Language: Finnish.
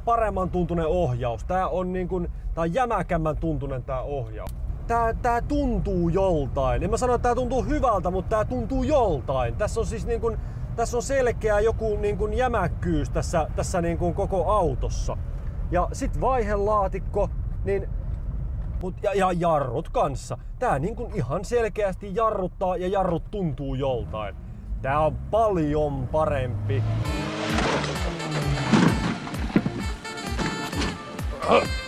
paremman tuntunen ohjaus. Tää on jämäkämmän tuntunen tää ohjaus. Tää tuntuu joltain. En mä sano, että tää tuntuu hyvältä, mutta tää tuntuu joltain. Tässä on siis tässä on selkeä joku jämäkkyys tässä koko autossa. Ja sit vaihelaatikko, ja jarrut kanssa. Tää ihan selkeästi jarruttaa ja jarrut tuntuu joltain. Tää on paljon parempi.